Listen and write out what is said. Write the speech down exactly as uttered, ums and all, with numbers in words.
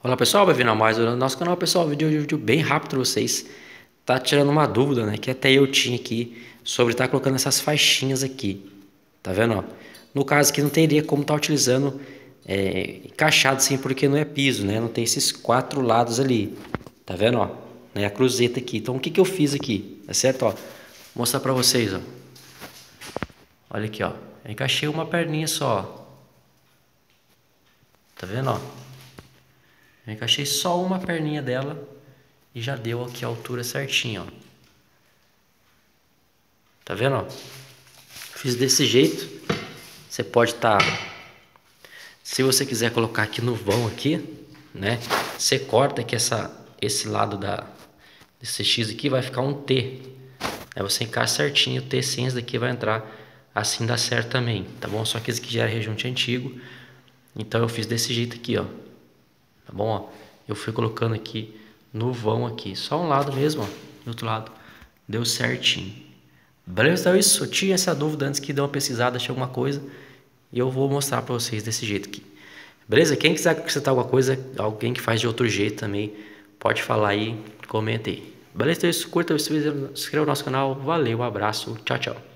Olá pessoal, bem-vindo a mais um no nosso canal. Pessoal, vídeo de hoje, vídeo bem rápido para vocês. Tá tirando uma dúvida, né, que até eu tinha aqui sobre estar tá colocando essas faixinhas aqui. Tá vendo, ó? No caso aqui não teria como estar tá utilizando é, encaixado assim, porque não é piso, né? Não tem esses quatro lados ali. Tá vendo, ó? Né, a cruzeta aqui. Então o que que eu fiz aqui? Tá certo, ó? Vou mostrar para vocês, ó. Olha aqui, ó. Eu encaixei uma perninha só, ó. Tá vendo, ó? Eu encaixei só uma perninha dela e já deu aqui a altura certinha, ó. Tá vendo, ó? Fiz desse jeito. Você pode estar, tá, se você quiser colocar aqui no vão aqui, né? Você corta aqui essa, esse lado da desse X aqui, vai ficar um T. Aí você encaixa certinho o T sem esse daqui vai entrar, assim dá certo também, tá bom? Só que esse aqui já era rejunte antigo, então eu fiz desse jeito aqui, ó. Tá bom, ó? Eu fui colocando aqui no vão aqui, só um lado mesmo, ó, do outro lado, deu certinho. Beleza? Então é isso, eu tinha essa dúvida antes que dê uma pesquisada, achei alguma coisa, e eu vou mostrar pra vocês desse jeito aqui. Beleza? Quem quiser acrescentar alguma coisa, alguém que faz de outro jeito também, pode falar aí, comenta aí. Beleza? Então é isso, curta, se inscreva no nosso canal, valeu, um abraço, tchau, tchau.